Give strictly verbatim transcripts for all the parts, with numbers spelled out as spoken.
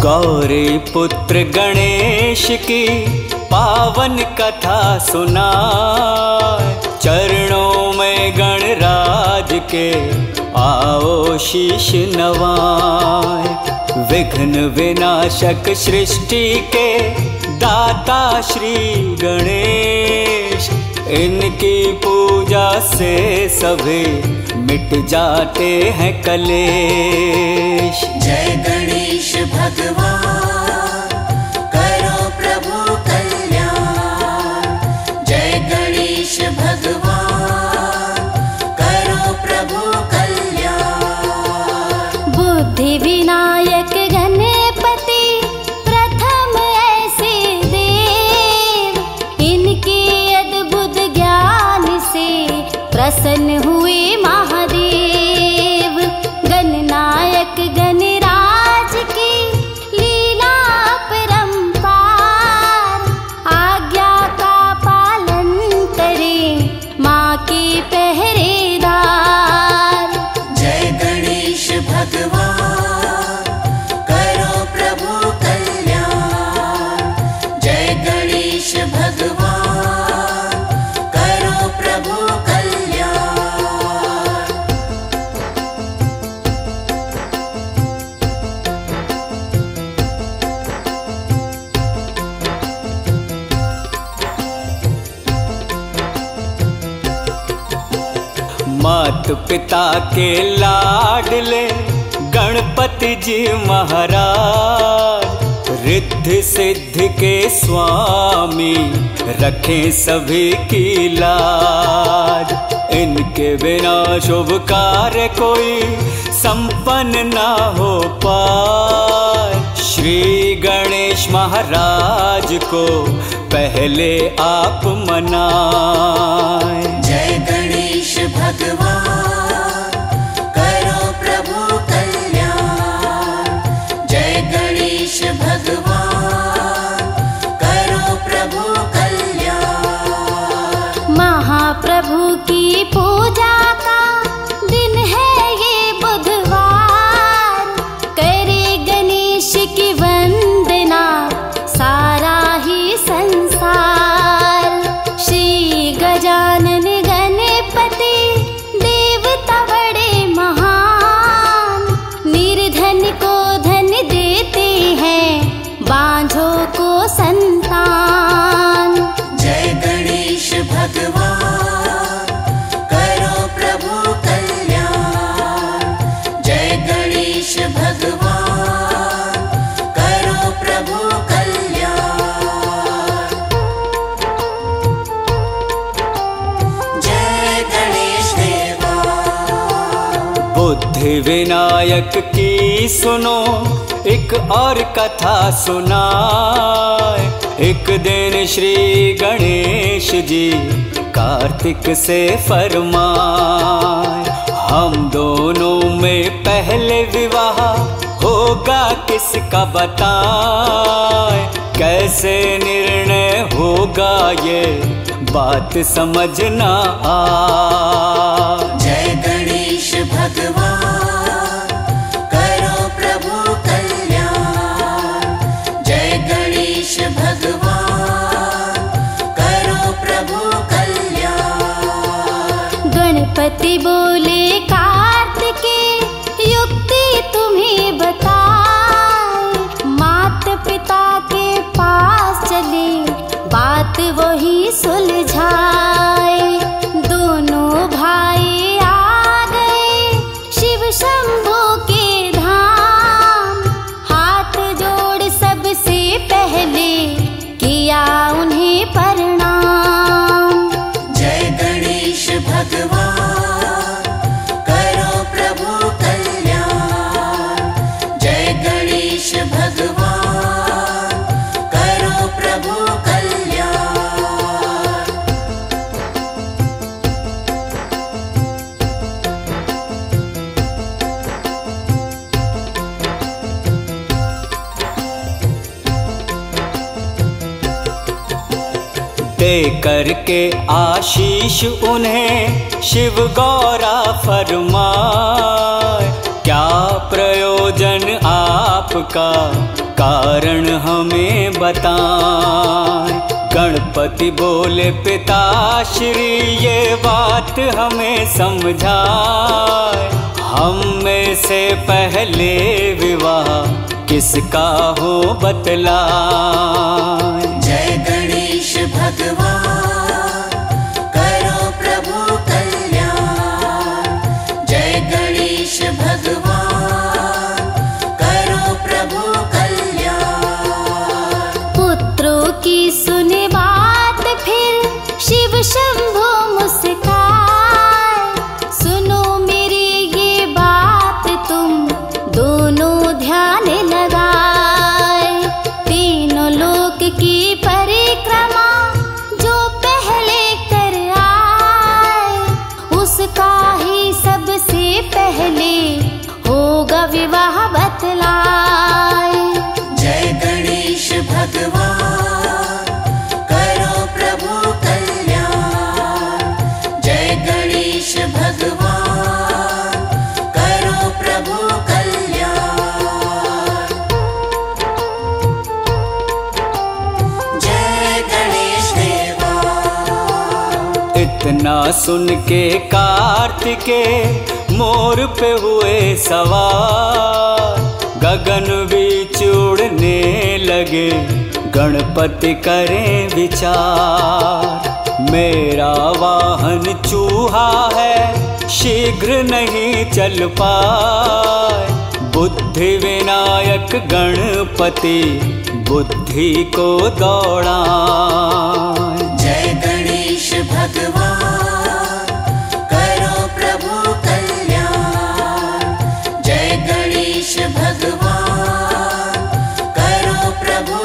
गौरी पुत्र गणेश की पावन कथा सुनाए, चरणों में गणराज के आओ शीश नवाए। विघ्न विनाशक सृष्टि के दाता श्री गणेश, इनकी पूजा से सभी मिट जाते हैं कलेश। जय गणेश भगवान करो प्रभु कल्याण, जय गणेश भगवान करो प्रभु कल्याण। बुद्धि विनायक गणपति प्रथम ऐसे देव, इनके अद्भुत ज्ञान से प्रसन्न हुए महादेव। गणनायक गणराज की लीला अपरंपार, आज्ञा का पालन करें माँ के पहरेदार। जय गणेश भगवान करो प्रभु कल्याण, जय गणेश भगवान करो प्रभु कल्याण। मात पिता के लाडले गणपति जी महाराज, रिद्धि सिद्धि के स्वामी रखें सभी की लाज। इनके बिना शुभ कार्य कोई संपन्न ना हो पाए, श्री गणेश महाराज को पहले आप मनाएं। जय गणेश भगवान करो प्रभु कल्याण, जय गणेश भगवान करो प्रभु कल्याण। महाप्रभु की पूजा का दिन है ये बुधवार, करे गणेश की वंदना सारा ही संसार। श्री गजानन गणपति देवता बड़े महान, निर्धन को धन देते हैं बांझों को संतान। जय गणेश भगवान करो प्रभु कल्याण, जय गणेश भगवान करो प्रभु कल्याण। जय गणेश देवा। बुद्धि विनायक की सुनो एक और कथा सुनाए। एक दिन श्री गणेश जी कार्तिक से फरमाए, हम दोनों में पहले विवाह होगा किसका बताए। कैसे निर्णय होगा ये बात समझना आ। जय गणेश भगवान करो प्रभु कल्याण, जय गणेश भगवान करो प्रभु कल्याण। गणपति बोले कार्तिके युक्ति तुम्हें बताए, मात पिता के पास चले बात वही सुलझाए। दोनों भाई आ गए शिव शंभू के धाम, हाथ जोड़ सबसे पहले किया उन्हें प्रणाम। जय गणेश भगवान करो प्रभु कल्याण, जय गणेश भगवान करो प्रभु कल्याण। दे करके आशीष उन्हें शिव गौरा फरमाए, क्या प्रयोजन आप आपका कारण हमें बताएं। गणपति बोले पिताश्री ये बात हमें समझाए, हम में से पहले विवाह किसका हो बतलाए। जय गणेश भगवान करो प्रभु कल्याण। जय गणेश भगवान करो प्रभु कल्याण। पुत्रों की सुने बात फिर शिव शंभु मुस्काए, सुनो मेरी ये बात तुम दोनों ध्यान लगाए। तीनों लोक की परिक्रमा जो पहले कर आए, उसका ही सबसे पहले होगा विवाह बतलाए। जय गणेश भगवान करो प्रभु कल्याण। जय गणेश भगवान करो प्रभु कल्याण। जय गणेश देवा। इतना सुन के कार्तिकेय मोर पे हुए सवार, गगन बीच उड़ने लगे गणपति करें विचार। मेरा वाहन चूहा है शीघ्र नहीं चल पाए, बुद्धि विनायक गणपति बुद्धि को दौड़ाए। जय गणेश भगवान करो प्रभु कल्याण। जय गणेश भगवान करो प्रभु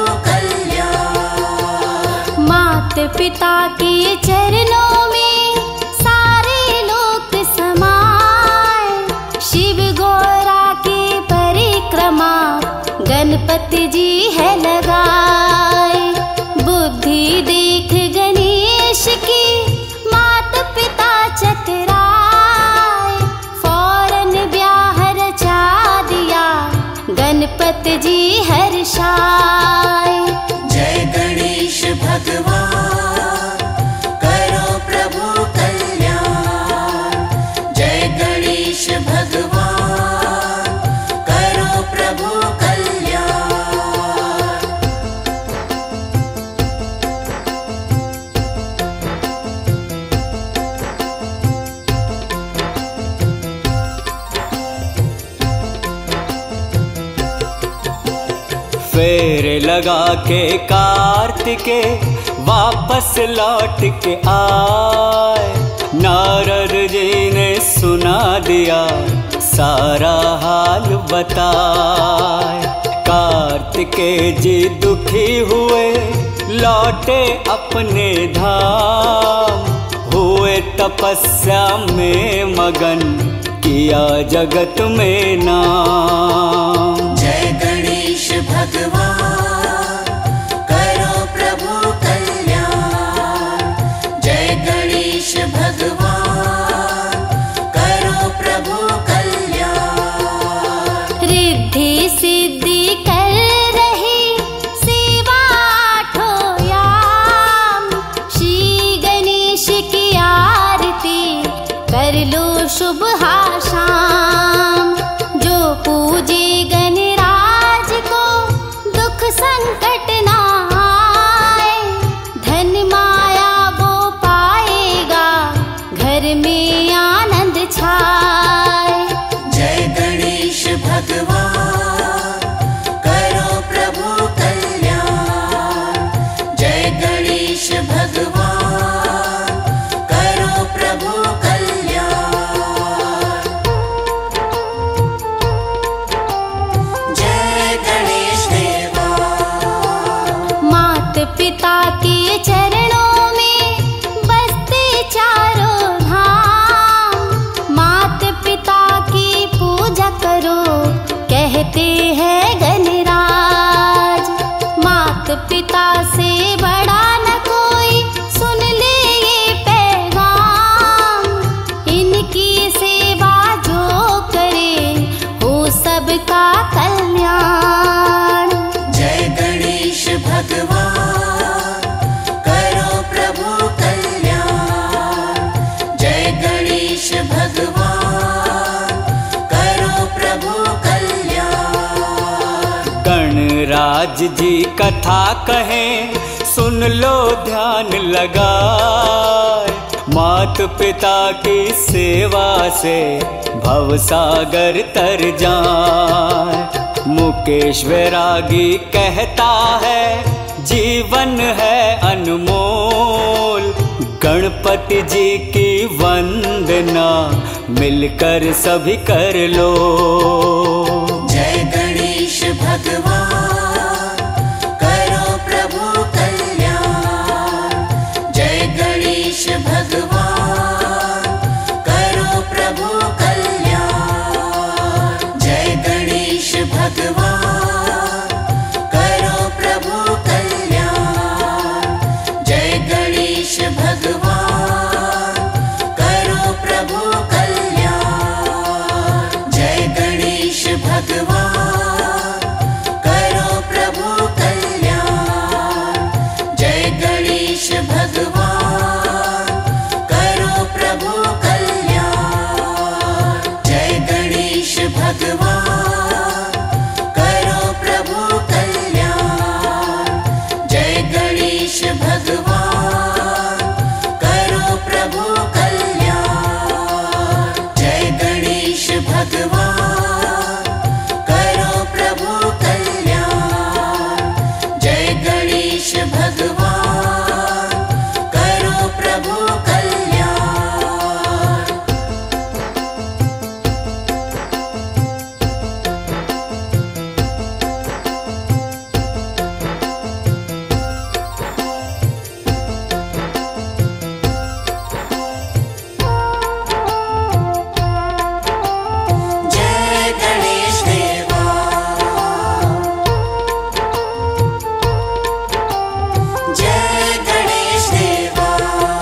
कल्याण। मात पिता के चरणों में सारे लोक समाए, शिव गौरा की परिक्रमा गणपति जी है लगाए। बुद्धि देख गणेश की मात पिता चतराए, फौरन ब्याह रचा दिया गणपति जी हर्षाए। जय गणेश भगवान करो प्रभु कल्याण। जय गणेश भगवान करो प्रभु कल्याण। फेरे लगा के कार्तिकेय वापस लौट के आए, नारद जी ने सुना दिया सारा हाल बताए। कार्तिकेय जी दुखी हुए लौटे अपने धाम, हुए तपस्या में मगन किया जगत में नाम। जय गणेश भगवान करो प्रभु कल्याण। जय गणेश भगवान करो प्रभु कल्याण। रिद्धि सिद्धि कर रहे सेवा आठों याम, श्री गणेश की आरती कर लो शुभ शाम। जो पूजे गणराज को दुख संकट ना आए, धन माया वो पाएगा घर में आनंद छाए। जय गणेश भगवान करो प्रभु कल्याण। जय गणेश भगवान करो प्रभु कल्याण। जय गणेश देवा। मात पिता के चरणों में बसते चारों धाम, मात पिता की पूजा करो सबका कल्याण। जय गणेश भगवान करो प्रभु कल्याण। जय गणेश भगवान करो प्रभु कल्याण। गणराज जी कथा कहें सुन लो ध्यान लगाए, मात पिता की सेवा से भवसागर तर जाए। मुकेश वैरागी कहता है जीवन है अनमोल, गणपति जी की वंदना मिलकर सभी कर लो। जय गणेश भगवान करो प्रभु कल्याण। जय गणेश भगवान करो प्रभु कल्याण। जय गणेश भगवान करो प्रभु कल्याण। जय गणेश भगवान करो प्रभु कल्याण। जय गणेश भगवान करो प्रभु कल्याण। जय गणेश भगवान करो प्रभु कल्याण। जय गणेश भगवान करो प्रभु कल्याण। जय गणेश भगवान करो प्रभु कल्याण। जय गणेश भगवान करो प्रभु कल्याण। जय गणेश भगवान करो प्रभु कल्याण। जय गणेश देवा। जय गणेश देवा।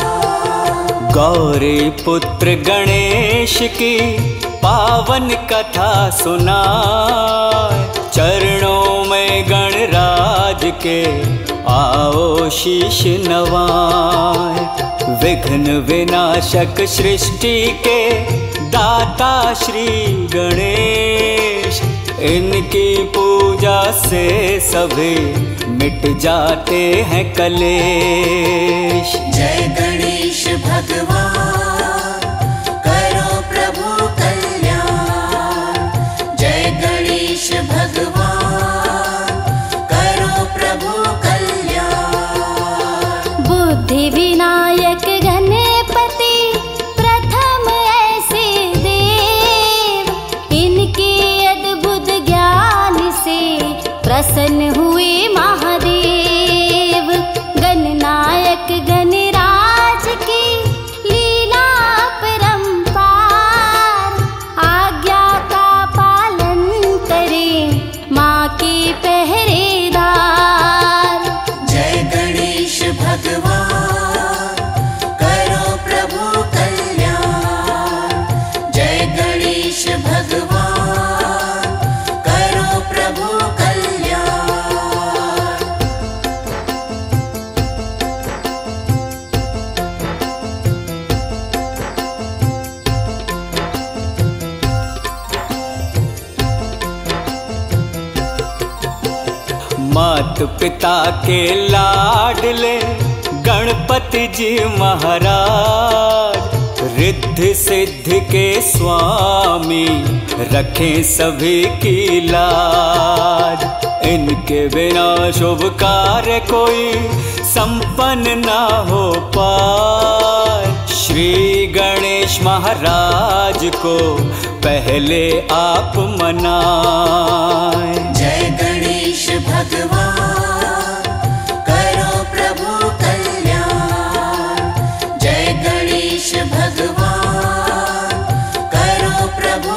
गौरी पुत्र गणेश की पावन कथा सुनाए, चरणों में गणराज के आओ शीश नवाए। विघ्न विनाशक सृष्टि के दाता श्री गणेश, इनकी पूजा से सभी मिट जाते हैं कलेश। जय गणेश भगवान करो प्रभु कल्याण। जय गणेश भगवान करो प्रभु कल्याण। बुद्धि विनायक गणपति प्रथम ऐसे देव, इनके अद्भुत ज्ञान से प्रसन्न हुए महादेव। गणनायक गणराज की लीला परंपार, आज्ञा का पालन करें माँ के पहरेदार। जय गणेश भगवान करो प्रभु कल्याण। जय गणेश भगवान करो प्रभु कल्याण। मात पिता के लाडले गणपति जी महाराज, रिद्धि सिद्धि के स्वामी रखें सभी की लाज। इनके बिना शुभ कार्य कोई संपन्न ना हो पाए, श्री गणेश महाराज को पहले आप मनाएं। जय गणेश भगवान करो प्रभु कल्याण। जय गणेश भगवान करो प्रभु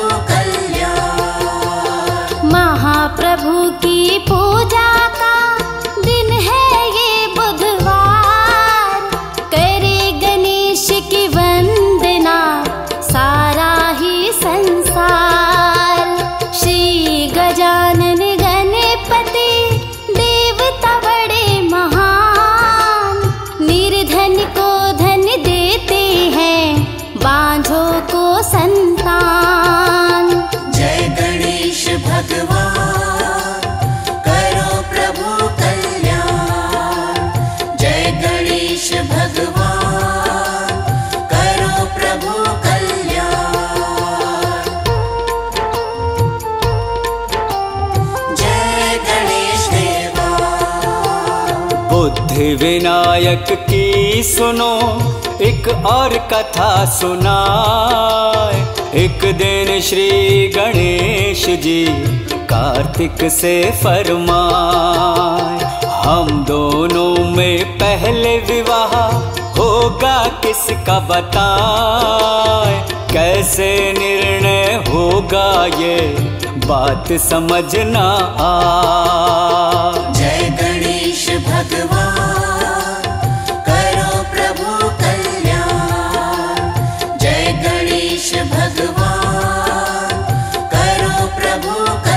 कल्याण। महाप्रभु की पूजा का दिन है ये बुधवार, करे गणेश की वंदना सारा ही संसार। श्री भगवान करो प्रभु कल्याण। जय गणेश भगवान करो प्रभु कल्याण। जय गणेश देवा। बुद्धि विनायक की सुनो एक और कथा सुनाए। एक दिन श्री गणेश जी कार्तिक से फरमाए, हम दोनों में पहले विवाह होगा किसका बताए। कैसे निर्णय होगा ये बात समझना आ। जय गणेश भगवान करो प्रभु कल्याण। जय गणेश भगवान करो प्रभु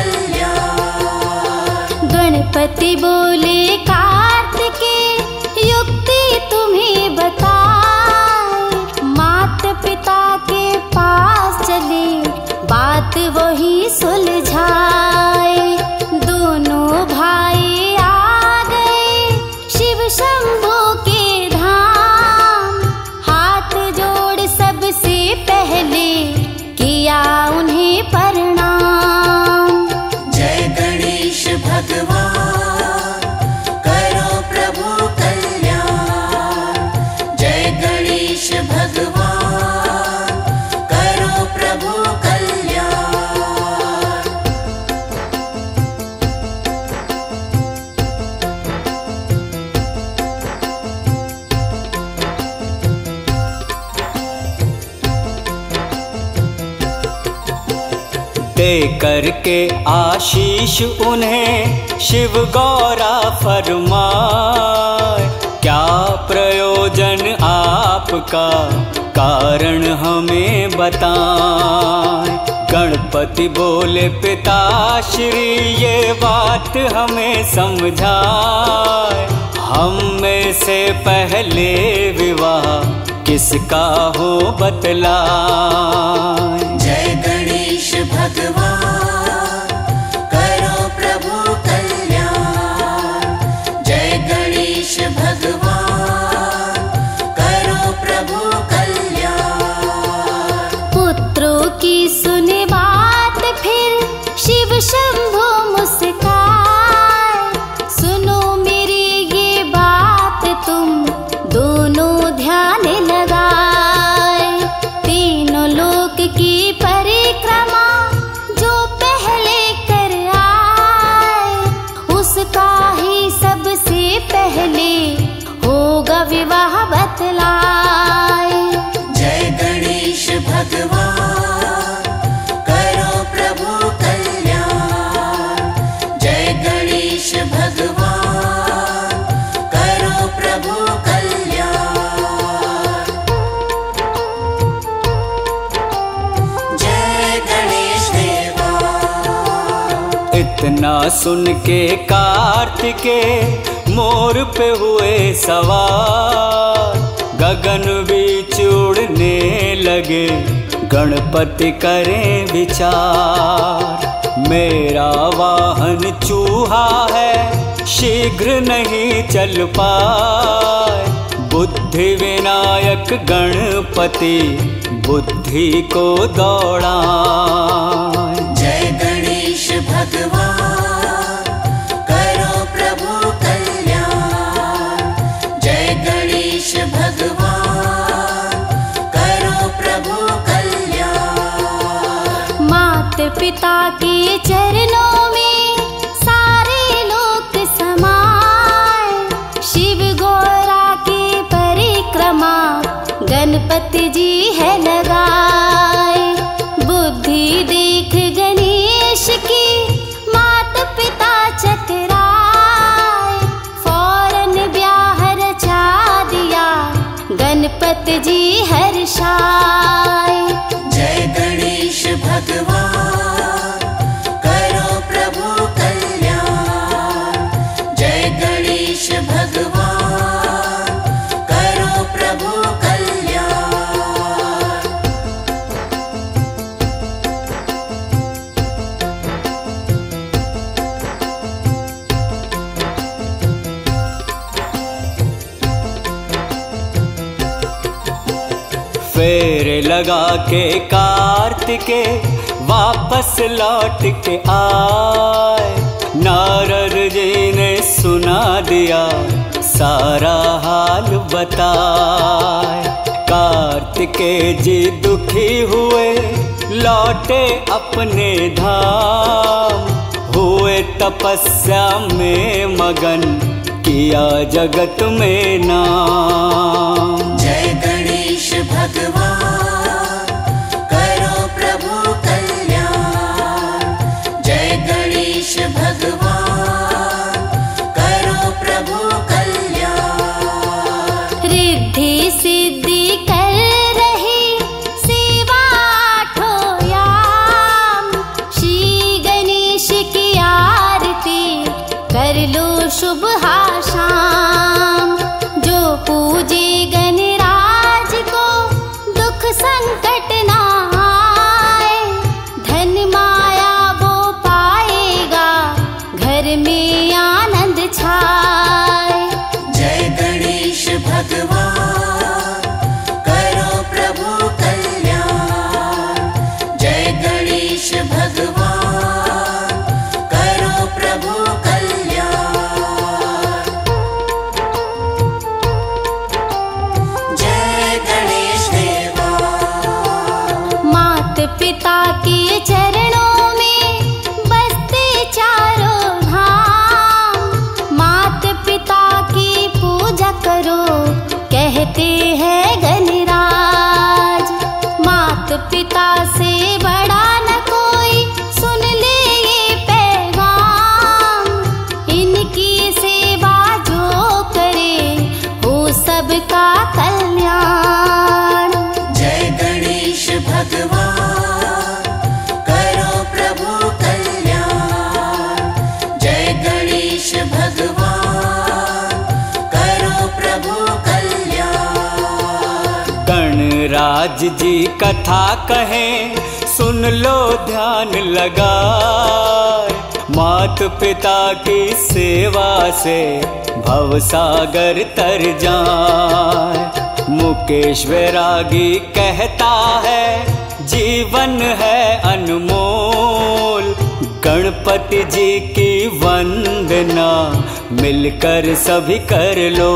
कल्याण। गणपति बोले कार्तिके युक्ति तुम्हें बताए। माता पिता के पास चले बात वही सुलझाए। दोनों भाई आ गए शिव शंभू के धाम। हाथ जोड़ सबसे पहले किया उन्हें प्रणाम। जय गणेश भगवान करो प्रभु कल्याण। जय गणेश भगवान करो प्रभु कल्याण। दे करके आशीष उन्हें शिव गौरा फरमाए। क्या प्रयोजन आपका कारण हमें बताएं। गणपति बोले पिताश्री ये बात हमें समझाए। हम में से पहले विवाह किसका हो बतलाएं। जय गणेश भगवान करो प्रभु कल्याण। जय गणेश भगवान करो प्रभु कल्याण। पुत्रों की सुने बात फिर शिव शंभू मुस्काए। सुनो मेरी ये बात तुम दोनों ध्यान लगाए। तीनों लोक की परिक्रमा जो पहले कर आए, उसका ही सबसे पहले होगा विवाह बतलाए। जय गणेश भगवान करो प्रभु कल्याण। जय गणेश भगवान करो प्रभु कल्याण। जय गणेश देवा। इतना सुन के कार्तिके मोर पे हुए सवार। गगन बीच उड़ने लगे गणपति करें विचार। मेरा वाहन चूहा है शीघ्र नहीं चल पाए। बुद्धि विनायक गणपति बुद्धि को दौड़ाए। जय गणेश भगवान करो प्रभु कल्याण। जय गणेश भगवान करो प्रभु कल्याण। माता पिता के चरणों में सारे लोक समाए। शिव गौरा की परिक्रमा गणपति जी है लगाए। बुद्धि देख गणेश की माता पिता चकराए। फौरन ब्याह रचा दिया गणपति जी हर्षाए। जय गणेश भगवान करो प्रभु कल्याण। जय गणेश भगवान करो प्रभु कल्याण। फेरे लगा के कार्तिके वापस लौट के आए। नारद जी ने सुना दिया सारा हाल बताए। कार्तिकेय जी दुखी हुए लौटे अपने धाम। हुए तपस्या में मगन किया जगत में नाम। जय गणेश भगवान करो प्रभु कल्याण। जय गणेश भगवान करो प्रभु कल्याण। रिद्धि सिद्धि कर रही सेवा आठों याम। श्री गणेश की आरती कर लो शुभ शाम। जो पूजे गणराज को दुख संकट ना आए। धन माया वो पाएगा घर में आनंद छाए। जय गणेश भगवान करो प्रभु कल्याण। जय गणेश भगवान करो प्रभु कल्याण। जय गणेश देवा। मात पिता के चरणों में बसते चारों धाम। मात पिता की पूजा करो कहते हैं गणराज। मात पिता से बड़ा न कोई सुन ले ये पैगाम। इनकी सेवा जो करे हो सबका कल्याण। जय गणेश भगवान करो प्रभु कल्याण। जय गणेश भगवान करो प्रभु कल्याण। गणराज जी कथा कहें सुन लो ध्यान लगाए। मात पिता की सेवा से भवसागर तर जाए। मुकेश वैरागी कहता है जीवन है अनमोल। गणपति जी की वंदना मिलकर सभी कर लो।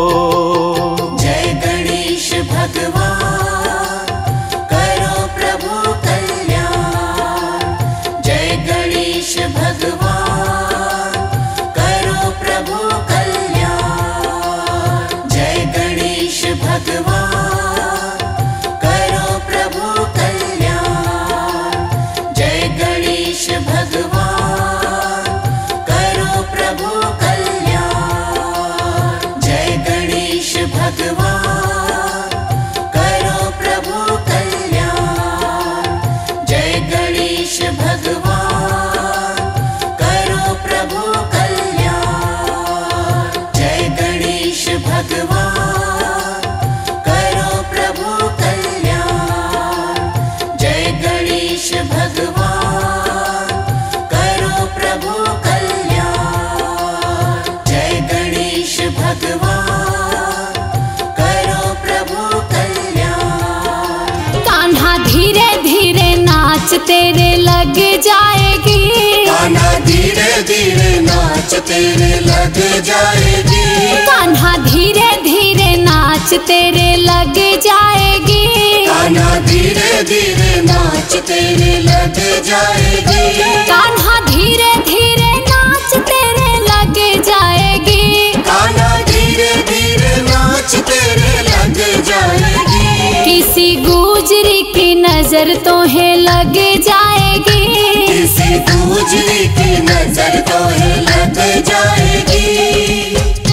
जय गणेश भगवान करो प्रभु कल्याण। जय गणेश भगवान करो प्रभु कल्याण। जय गणेश भगवान करो प्रभु कल्याण। जय गणेश भगवान करो प्रभु कल्याण। जय गणेश भगवान करो प्रभु कल्याण। जय गणेश भगवान करो प्रभु कल्याण। जय गणेश भगवान करो प्रभु कल्याण। जय गणेश भगवान करो प्रभु कल्याण। जय गणेश भगवान करो प्रभु कल्याण। कान्हा धीरे धीरे नाच तेरे लग जाएगी। कान्हा धीरे धीरे नाच तेरे लग जाएगी। कान्हा धीरे धीरे नाच तेरे लग जाएगी। कान्हा धीरे धीरे नाच तेरे लग जाएगी। कान्हा धीरे धीरे नाच तेरे लग जाएगी। कान्हा धीरे धीरे नाच तेरे लग जाएगी। किसी गुजरी की नजर तो है लग जाएगी। किसी गुजरी की नजर तो है लग जाएगी।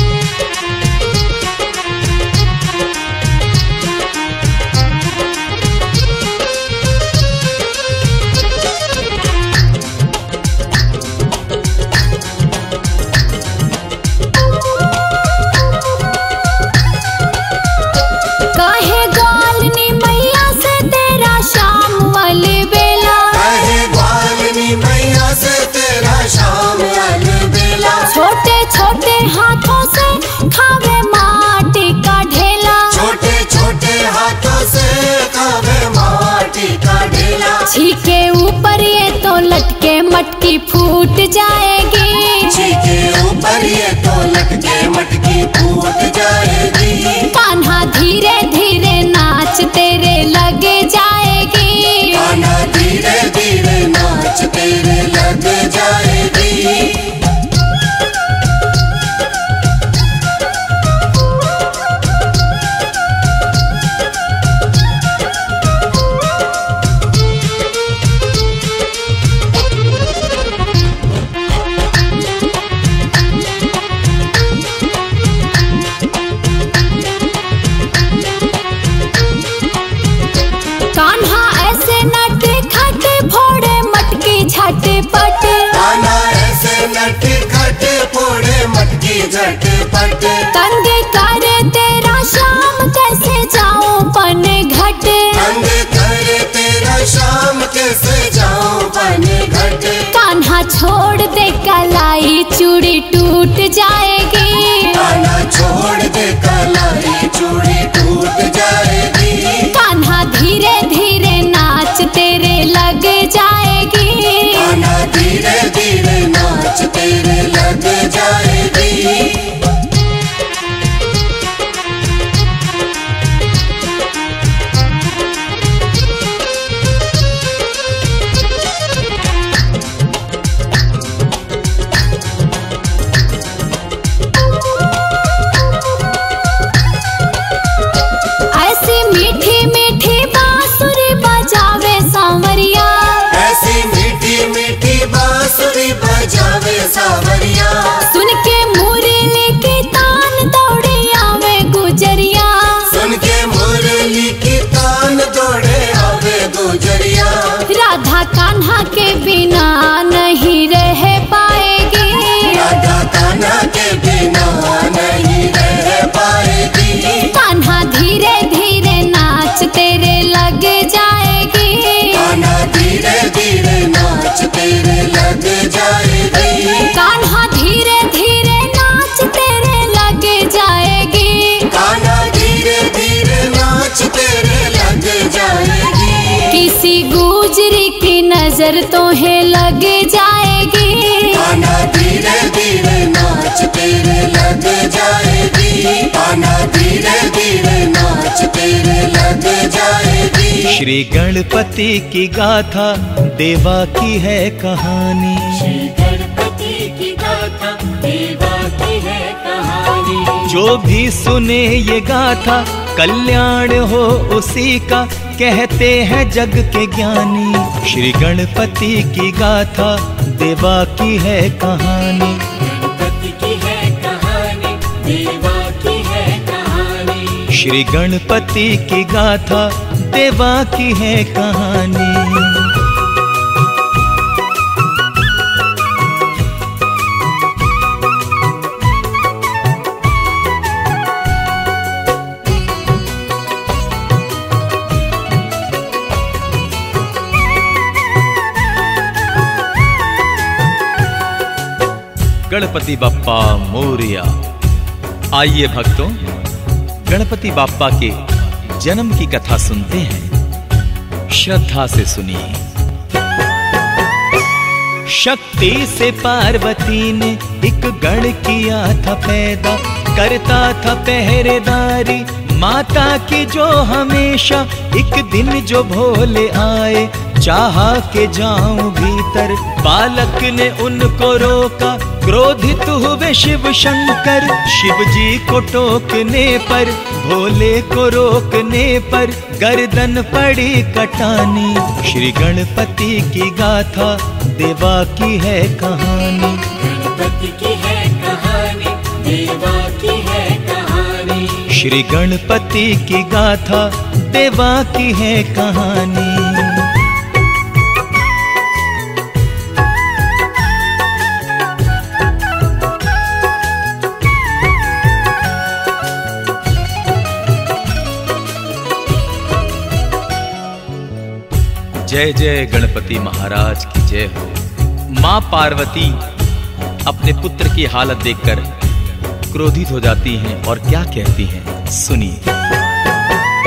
कहे ग्वालिनी मैया से तेरा शाम वाली बेला। कहे ग्वालिनी मैया से तेरा शाम वाली मटकी फूट जाएगी। जी के ऊपर ये तो लटके मटकी फूट जाएगी। कान्हा धीरे धीरे नाच तेरे लग जाएगी। कान्हा धीरे धीरे नाच तेरे लग जाएगी। कान्हा ऐसे नट खट फोड़े मटकी झटपट। कान्हा ऐसे नट खट फोड़े मटकी झटपट। तंग करे तेरा शाम कैसे जाऊं पन घट। तंग करे तेरा शाम कैसे जाऊं पन घट। कान्हा छोड़ दे कलाई चूड़ी टूट जाएगी। कान्हा छोड़ दे कलाई चूड़ी टूट जाएगी। कान्हा धीरे धीरे नाच तेरे लग जाएगी। कान्हा धीरे धीरे नाच तेरे लग जाएगी। ऐसी मीठी मीठी बांसुरी बजावे सांवरिया। ऐसी मीठी मीठी बांसुरी बजावे सांवरिया। सुन के मुरली की तान दौड़े आवे गुजरिया। सुन के मुरली की तान दौड़े आवे गुजरिया। राधा कान्हा के बिना नहीं रह पाएगी। राधा कान्हा के बिना नहीं रह पाएगी। कान्हा धीरे धीरे नाच तेरे लग जाएगी। कान्हा धीरे धीरे नाच तेरे लग जाएगी। कान्हा धीरे धीरे नाच तेरे लग जाएगी। कान्हा धीरे धीरे नाच तेरे लग जाएगी। किसी गुजरी की नजर तोहे लग जाएगी। कान्हा धीरे धीरे नाच तेरे लग जाएगी। कान्हा धीरे धीरे नाच तेरे लग जाएगी। श्री गणपति की गाथा देवा की है कहानी। श्री गणपति की गाथा देवा की है कहानी। जो भी सुने ये गाथा कल्याण हो उसी का, कहते हैं जग के ज्ञानी। श्री गणपति की गाथा देवा की है कहानी। गणपति की है कहानी देवा की है कहानी। श्री गणपति की गाथा देवा की है कहानी। गणपति बप्पा मोरिया। आइए भक्तों, गणपति बाप्पा के जन्म की कथा सुनते हैं। श्रद्धा से सुनिए। शक्ति से पार्वती ने एक गण किया था पैदा, करता था पहरेदारी माता की जो हमेशा। एक दिन जो भोले आए चाहा के जाऊं भीतर, बालक ने उनको रोका, क्रोधित हुए शिव शंकर। शिव जी को टोकने पर, भोले को रोकने पर, गर्दन पड़ी कटानी। श्री गणपति की गाथा देवा की है कहानी। गणपति की है कहानी देवा की है कहानी। श्री गणपति की गाथा देवा की है कहानी। जय जय गणपति महाराज की जय हो। माँ पार्वती अपने पुत्र की हालत देखकर क्रोधित हो जाती हैं और क्या कहती हैं, सुनिए।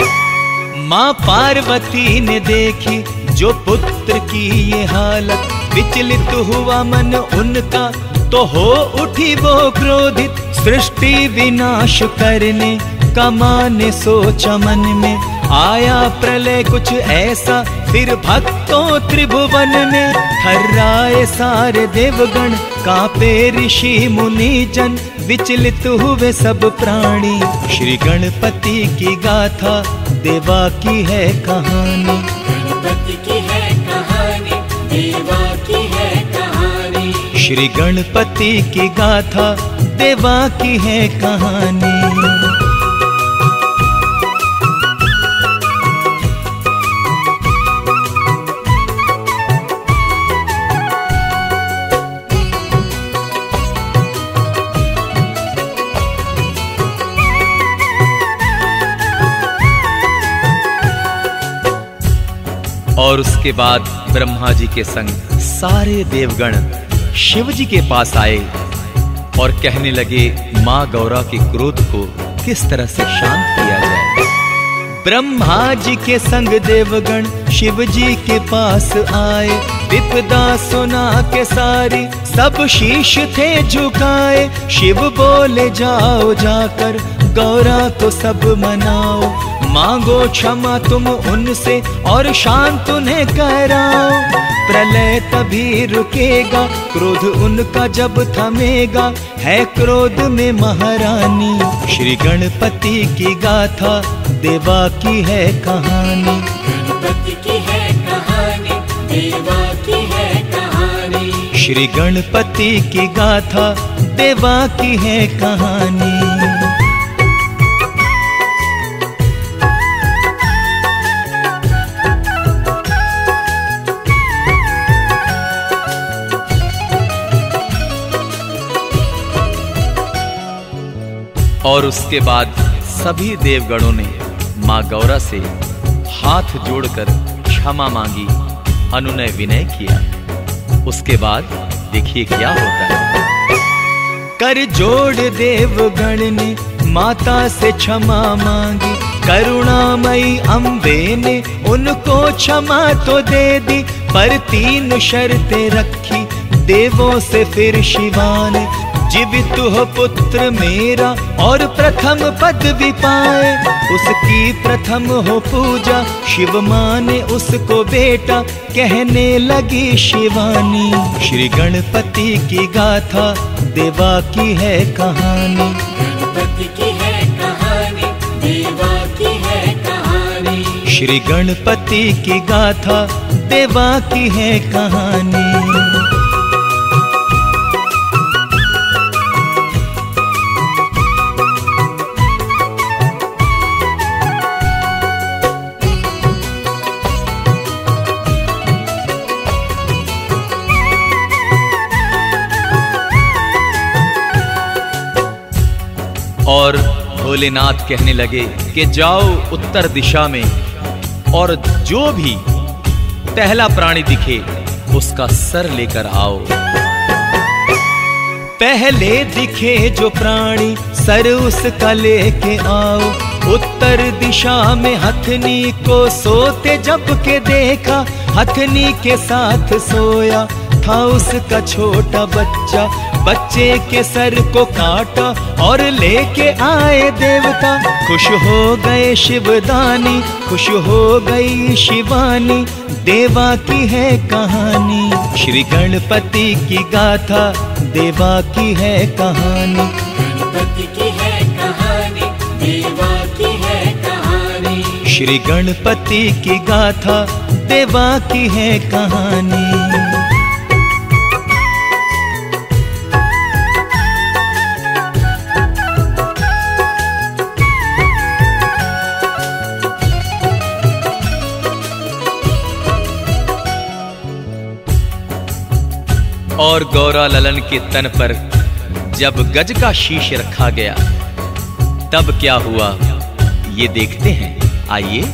माँ पार्वती ने देखी जो पुत्र की ये हालत, विचलित हुआ मन उनका तो हो उठी वो क्रोधित, सृष्टि विनाश करने का माने सोचा मन में। आया प्रलय कुछ ऐसा फिर भक्तों त्रिभुवन में, थर्राए सारे देवगण कांपे ऋषि मुनि जन, विचलित हुए सब प्राणी। श्री गणपति की गाथा देवा की है कहानी, गणपति की है कहानी, देवा की है कहानी। श्री गणपति की गाथा देवा की है कहानी। और उसके बाद ब्रह्मा जी के संग सारे देवगण शिव जी के पास आए और कहने लगे माँ गौरा के क्रोध को किस तरह से शांत किया जाए। ब्रह्मा जी के संग देवगण शिव जी के पास आए, विपदा सुना के सारी सब शीश थे झुकाए। शिव बोले जाओ जाकर गौरा को सब मनाओ, मांगो क्षमा तुम उनसे और शांत उन्हें कराओ। प्रलय तभी रुकेगा क्रोध उनका जब थमेगा, है क्रोध में महारानी। श्री गणपति की गाथा देवा की है कहानी, गणपति की है कहानी, देवा की है कहानी। श्री गणपति की गाथा देवा की है कहानी। और उसके बाद सभी देवगणों ने माँ गौरा से हाथ जोड़कर क्षमा मांगी, अनुनय विनय किया। उसके बाद देखिए क्या होता है। कर जोड़ देवगण ने माता से क्षमा मांगी, करुणामयी अम्बे ने उनको क्षमा तो दे दी, पर तीन शर्तें रखी देवों से फिर शिवा ने। जीवित हो पुत्र मेरा और प्रथम पदवी पाए, उसकी प्रथम हो पूजा शिव माने उसको बेटा, कहने लगी शिवानी। श्री गणपति की गाथा देवा की है कहानी, गणपति की है कहानी, देवा की है कहानी। श्री गणपति की गाथा देवा की है कहानी। और भोलेनाथ कहने लगे कि जाओ उत्तर दिशा में और जो भी पहला प्राणी दिखे उसका सर लेकर आओ। पहले दिखे जो प्राणी सर उसका लेके आओ। उत्तर दिशा में हथनी को सोते जब के देखा, हथनी के साथ सोया था उसका छोटा बच्चा। बच्चे के सर को काटा और लेके आए देवता, खुश हो गए शिवदानी, खुश हो गई शिवानी। देवा की है कहानी, श्री गणपति की गाथा देवा की है कहानी, गणपति की है कहानी, देवा की है कहानी। श्री गणपति की गाथा देवा की है कहानी। और गौरा ललन के तन पर जब गज का शीश रखा गया तब क्या हुआ ये देखते हैं, आइए।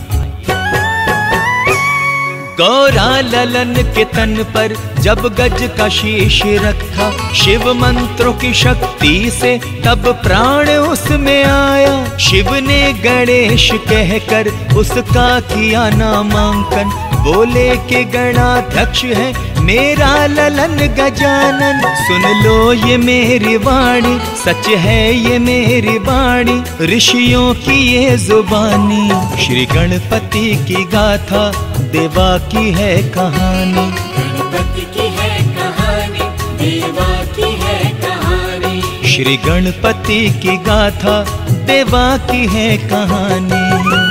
गौरा ललन के तन पर जब गज का शीश रखा, शिव मंत्रों की शक्ति से तब प्राण उसमें आया। शिव ने गणेश कहकर उसका किया नामांकन, बोले के गणाध्यक्ष है मेरा ललन गजानन। सुन लो ये मेरी वाणी, सच है ये मेरी वाणी, ऋषियों की ये जुबानी। श्री गणपति की गाथा देवा की है कहानी। गणपति की है कहानी, देवा की है कहानी। श्री गणपति की गाथा देवा की है कहानी।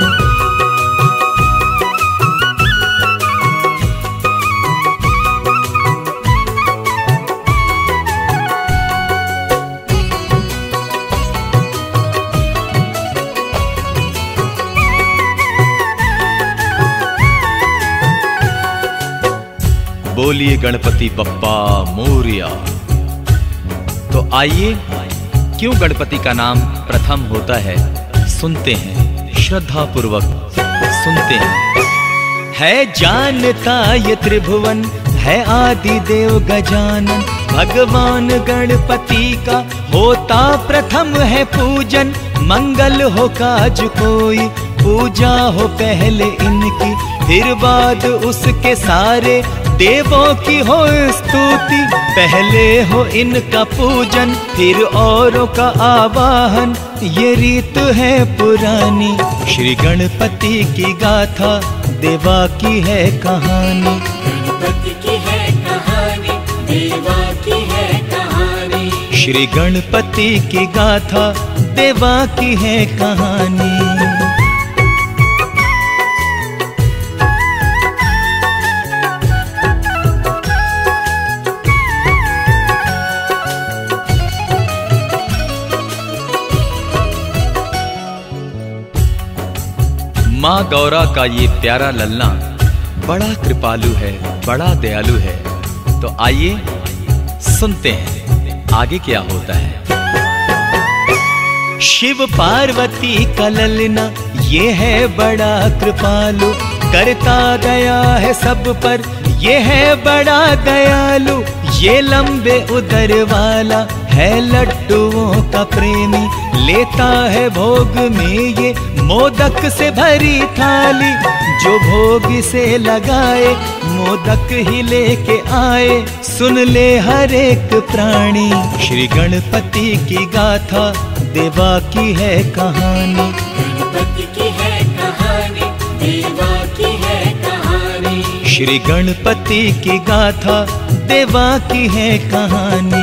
बोलिए गणपति बप्पा मोरिया। तो आइए, क्यों गणपति का नाम प्रथम होता है सुनते हैं, श्रद्धा पूर्वक सुनते हैं। है जानता ये त्रिभुवन, है आदि देव गजानन। भगवान गणपति का होता प्रथम है पूजन। मंगल हो काज कोई, पूजा हो पहले इनकी, फिर बाद उसके सारे देवों की हो स्तुति। पहले हो इनका पूजन, फिर औरों का आवाहन, ये रीत है पुरानी। श्री गणपति की गाथा देवा की है कहानी। गणपति की है कहानी, देवा की है कहानी। श्री गणपति की गाथा देवा की है कहानी। माँ गौरा का ये प्यारा लल्ला बड़ा कृपालु है, बड़ा दयालु है। तो आइए सुनते हैं आगे क्या होता है। शिव पार्वती का ललना ये है बड़ा कृपालु, करता दया है सब पर, ये है बड़ा दयालु। ये लंबे उदर वाला है लड्डुओं का प्रेमी, लेता है भोग में ये मोदक से भरी थाली। जो भोग से लगाए मोदक ही लेके आए, सुन ले हर एक प्राणी। श्री गणपति की गाथा देवा की है कहानी। गणपति की है कहानी, देवा की है कहानी। श्री गणपति की गाथा देवा की है कहानी।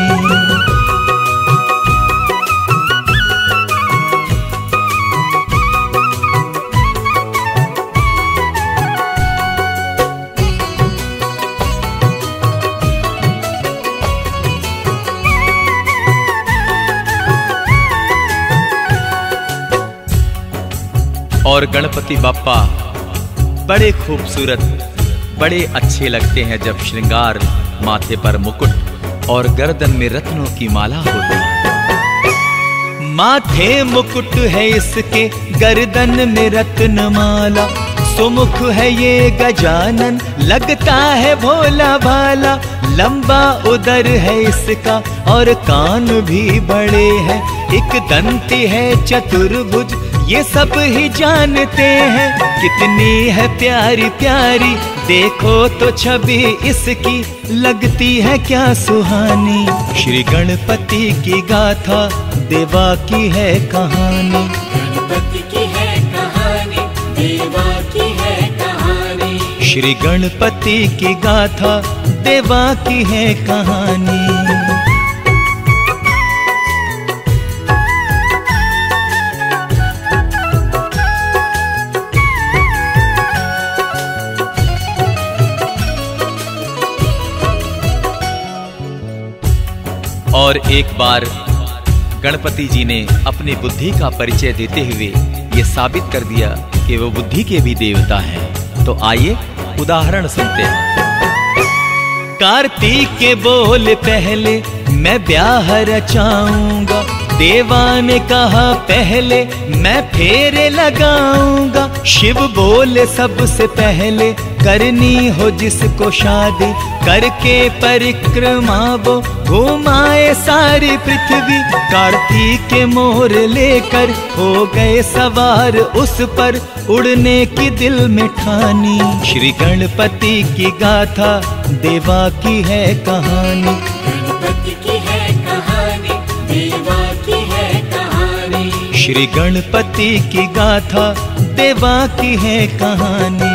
और गणपति बाप्पा बड़े खूबसूरत, बड़े अच्छे लगते हैं जब श्रृंगार, माथे पर मुकुट और गर्दन में रत्नों की माला होती है। माथे मुकुट है इसके, गर्दन में रत्न माला। सुमुख है ये गजानन, लगता है भोला भाला। लंबा उदर है इसका और कान भी बड़े हैं। एक दंती है चतुर्भुज, ये सब ही जानते हैं। कितनी है प्यारी प्यारी, देखो तो छवि इसकी, लगती है क्या सुहानी। श्री गणपति की गाथा देवा की है कहानी। गणपति की है कहानी, देवा की है कहानी। श्री गणपति की गाथा देवा की है कहानी। और एक बार गणपति जी ने अपनी बुद्धि का परिचय देते हुए ये साबित कर दिया कि वो बुद्धि के भी देवता हैं। तो आइए उदाहरण सुनते हैं। कार्तिक के बोल पहले मैं ब्याह रचाऊंगा, देवा ने कहा पहले मैं फेरे लगाऊंगा। शिव बोले सबसे पहले करनी हो जिसको शादी, करके परिक्रमा वो घुमाए सारी पृथ्वी। कार्तिक के मोर लेकर हो गए सवार उस पर, उड़ने की दिल में ठानी। श्री गणपति की गाथा देवा की है कहानी, गणपति की है कहानी, देवा की है कहानी। श्री गणपति की गाथा देवा की है कहानी।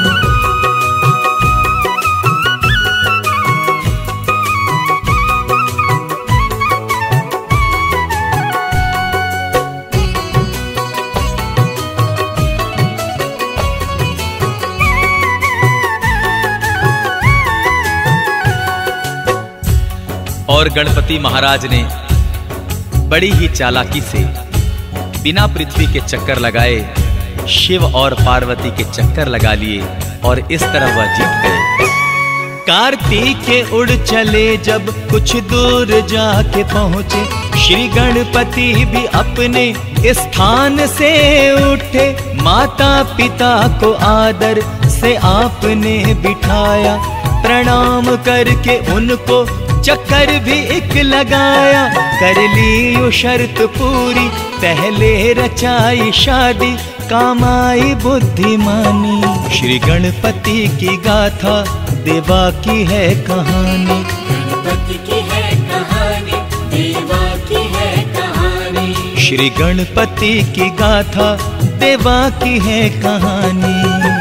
और गणपति महाराज ने बड़ी ही चालाकी से बिना पृथ्वी के चक्कर लगाए शिव और पार्वती के चक्कर लगा लिए और इस तरह वह जीत गए। कार्तिक के उड़ चले जब कुछ दूर जाके पहुँचे, श्री गणपति भी अपने स्थान से उठे। माता पिता को आदर से आपने बिठाया, प्रणाम करके उनको चक्कर भी एक लगाया। कर ली यो शर्त पूरी, पहले रचाई शादी, कामाई बुद्धिमानी। श्री गणपति की गाथा देवा की है कहानी, गणपति की है कहानी, देवा की है कहानी। श्री गणपति की गाथा देवा की है कहानी।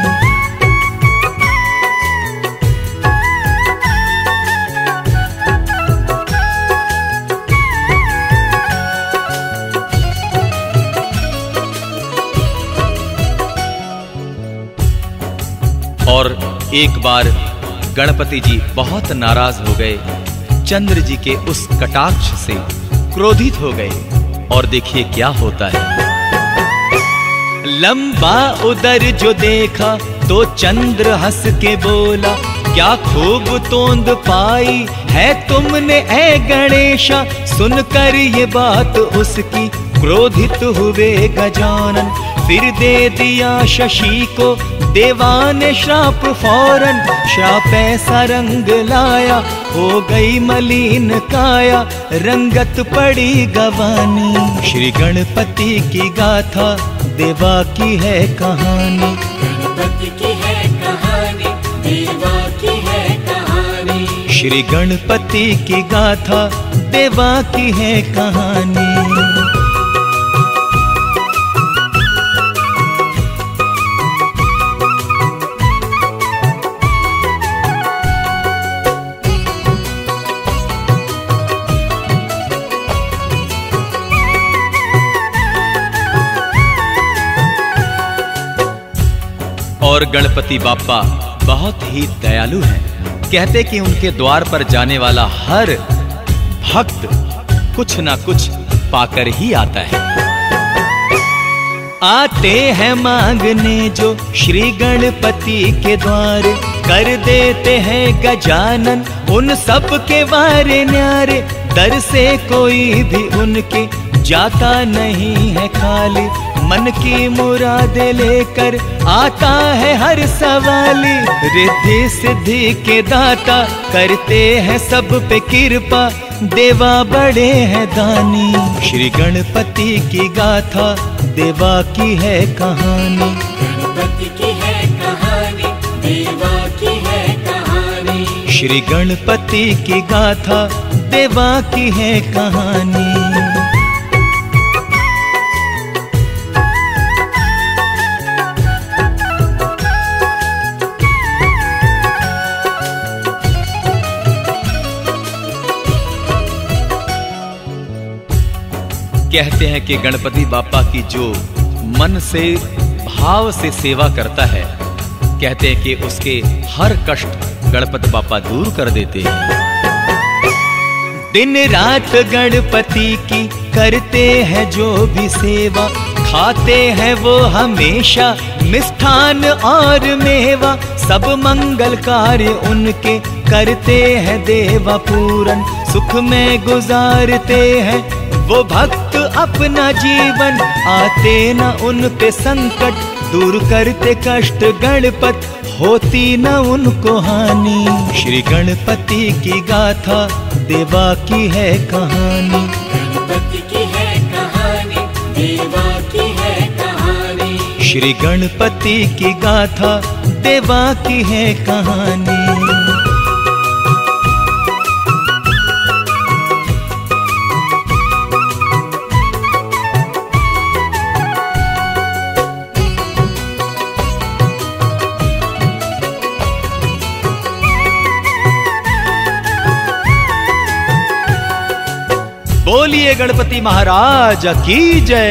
और एक बार गणपति जी बहुत नाराज हो गए, चंद्र जी के उस कटाक्ष से क्रोधित हो गए। और देखिए क्या होता है। लंबा उदर जो देखा तो चंद्र हंस के बोला, क्या खूब तोंद पाई है तुमने ऐ गणेशा। सुनकर ये बात उसकी क्रोधित हुए गजानन, फिर दे दिया शशि को देवा ने श्राप फौरन। श्राप ऐसा रंग लाया, हो गई मलिन काया, रंगत पड़ी गवानी। श्री गणपति की गाथा देवा की है कहानी, गणपति की है कहानी, देवा की है कहानी। श्री गणपति की गाथा देवा की है कहानी। और गणपति बाप्पा बहुत ही दयालु हैं। कहते कि उनके द्वार पर जाने वाला हर भक्त कुछ ना कुछ पाकर ही आता है। आते हैं मांगने जो श्री गणपति के द्वार, कर देते हैं गजानन उन सब के वारे न्यारे। दर से कोई भी उनके जाता नहीं है खाली, मन की मुराद लेकर आता है हर सवाली। रिद्धि सिद्धि के दाता करते हैं सब पे कृपा, देवा बड़े हैं दानी। श्री गणपति की गाथा देवा की है कहानी, गणपति की है कहानी, देवा की है कहानी। श्री गणपति की गाथा देवा की है कहानी। कहते हैं कि गणपति बाप्पा की जो मन से भाव से सेवा करता है, कहते हैं कि उसके हर कष्ट गणपति बाप्पा दूर कर देते हैं। दिन रात गणपति की करते हैं जो भी सेवा, खाते हैं वो हमेशा मिष्ठान और मेवा। सब मंगल कार्य उनके करते हैं देवा पूरन, सुख में गुजारते हैं वो भक्त अपना जीवन। आते न उन पे संकट, दूर करते कष्ट गणपत, होती न उनको हानि। श्री गणपति की गाथा देवा की है कहानी। गणपति की है कहानी, देवा की है कहानी। श्री गणपति की गाथा देवा की है कहानी। बोलिए गणपति महाराज की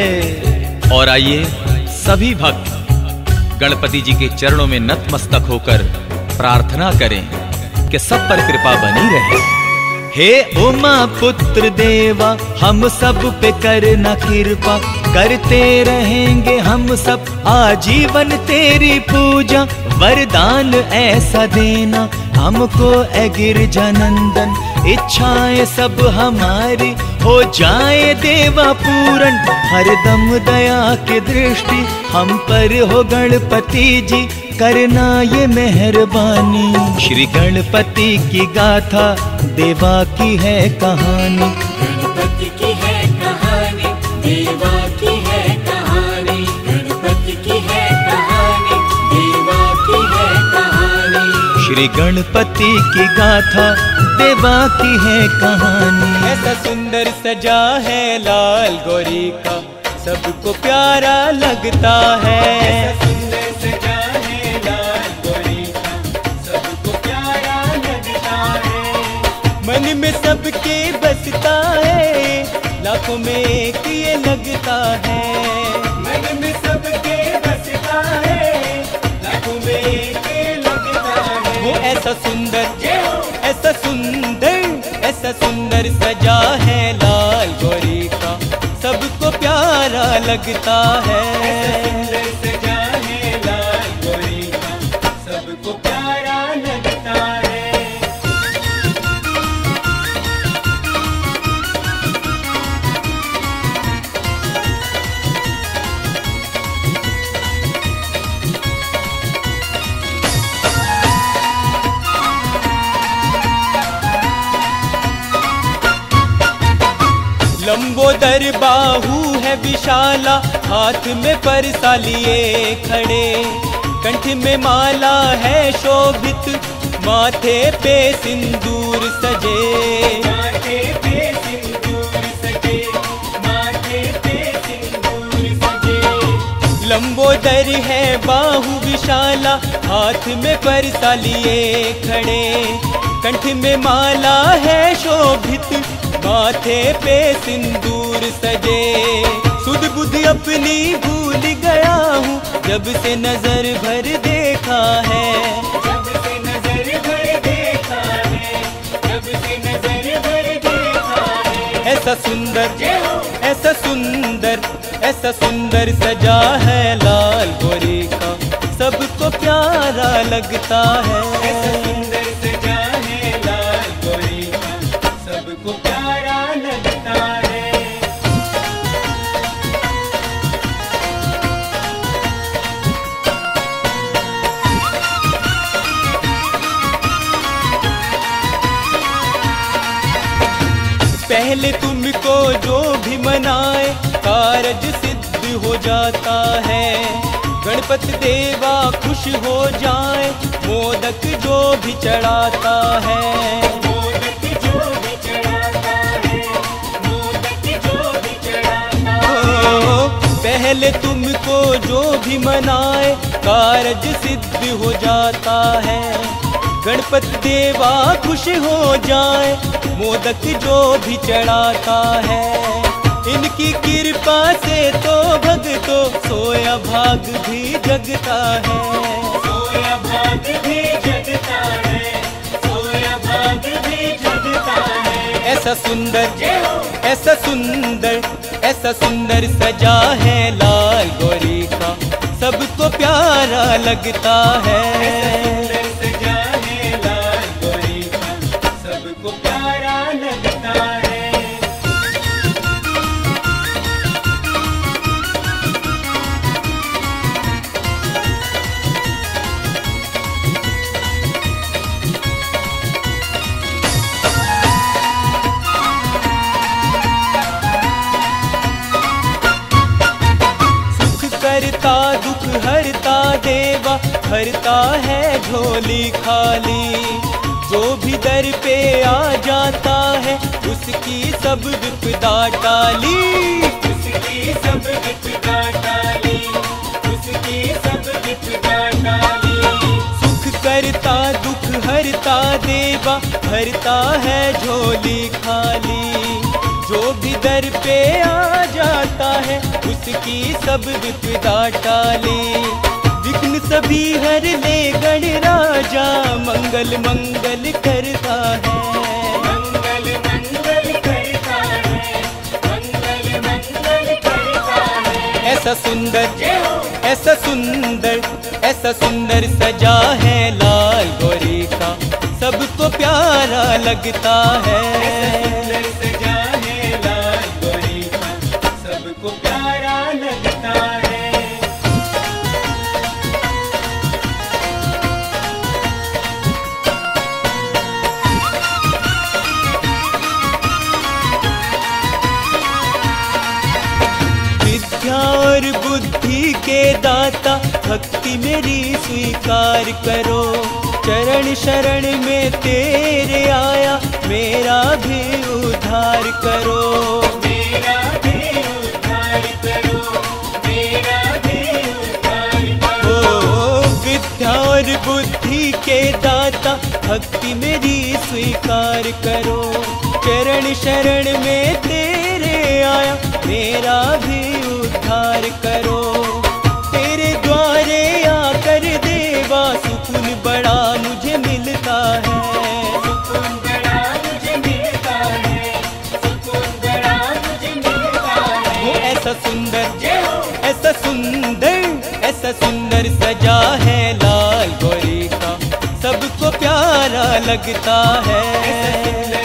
जय। और आइए सभी भक्त गणपति जी के चरणों में नतमस्तक होकर प्रार्थना करें कि सब पर कृपा बनी रहे। हे उमा पुत्र देवा हम सब पे करना कृपा, करते रहेंगे हम सब आजीवन तेरी पूजा। वरदान ऐसा देना हमको ए गिरजानंदन, इच्छाएं सब हमारी हो जाए देवा पूरन। हरदम दया की दृष्टि हम पर हो गणपति जी, करना ये मेहरबानी। श्री गणपति की गाथा देवा की है कहानी। गणपति की है कहानी, देवा की है कहानी। गणपति की है कहानी, देवा की है कहानी। श्री गणपति की गाथा देवा की है कहानी। ऐसा सुंदर सजा है लाल गौरी का, सबको प्यारा लगता है। ऐसा सुंदर सजा है लाल गौरी का, सबको प्यारा लगता है। मन में सबके बसता है, लाखों में एक ये लगता है। मन में सबके बसता है, लाखों में एक ये लगता है। वो ऐसा सुंदर, ऐसा सुंदर, ऐसा सुंदर सजा है लाल गौरी का, सबको प्यारा लगता है। ऐसा सुंदर सजा है लाल गौरी का, सबको प्यारा लगता है। लंबोदर बाहू है विशाला, हाथ में परसा लिए खड़े। कंठ में माला है शोभित, माथे पे सिंदूर सजे। माथे पे सिंदूर सजे, माथे पे सिंदूर सजे। लंबोदर है बाहू विशाला, हाथ में परसा लिए खड़े। कंठ में माला है शोभित, माथे पे सिंदूर सजे। सुध बुध अपनी भूल गया हूँ, जब से नजर भर देखा है। जब से नजर भर देखा है, जब से नजर भर देखा है। ऐसा सुंदर, ऐसा सुंदर, ऐसा सुंदर सजा है लाल गौरी का, सबको प्यारा लगता है। ऐसा सुंदर सजा है लाल गौरी का, सबको प्यारा लगता है। पहले तुमको जो भी मनाए कारज सिद्ध हो जाता है। गणपति देवा खुश हो जाए, मोदक जो भी चढ़ाता है। मोदक जो भी चढ़ाता है, मोदक जो भी चढ़ाता है। पहले तुमको जो भी मनाए कारज सिद्ध हो जाता है। गणपति देवा खुश हो जाए, मोदक जो भी चढ़ाता है। इनकी कृपा से तो भक्तों सोया भाग भी जगता है। सोया भाग भी जगता है, सोया भाग भी जगता है। ऐसा सुंदर, ऐसा सुंदर, ऐसा सुंदर सजा है लाल गौरी का, सबको प्यारा लगता है। सजा है लाल गौरी का, सबको प्यारा लगता है। भरता है झोली खाली। जो भी दर पे आ जाता है उसकी सब विपदा टाली, उसकी सब विपदा टाली, उसकी सब विपदा टाली। सुख करता दुख हरता देवा भरता है झोली खाली। जो भी दर पे आ जाता है उसकी सब विपदा टाली। विघ्न सभी हर ले गणराजा मंगल मंगल करता है, मंगल मंगल करता है, मंगल मंगल करता है। ऐसा सुंदर ऐसा सुंदर ऐसा सुंदर सजा है लाल गौरी का, सबको प्यारा लगता है। सुंदर सजा है लाल गौरी का, सबको प्यारा लगता है। विद्या और बुद्धि के दाता भक्ति मेरी स्वीकार करो। चरण शरण में तेरे आया मेरा भी उद्धार करो, मेरा भी उद्धार करो, मेरा भी उद्धार करो। ओ विद्या और बुद्धि के दाता भक्ति मेरी स्वीकार करो। चरण शरण में तेरे आया मेरा भी उद्धार करो। तेरे द्वारे आकर देवा सुकून बड़ा मुझे मिलता है, सुकून बड़ा मुझे मिलता है, सुकून बड़ा मुझे मिलता है। वो ऐसा सुंदर ऐसा सुंदर ऐसा सुंदर सजा है लाल गौरी का, सबको प्यारा लगता है।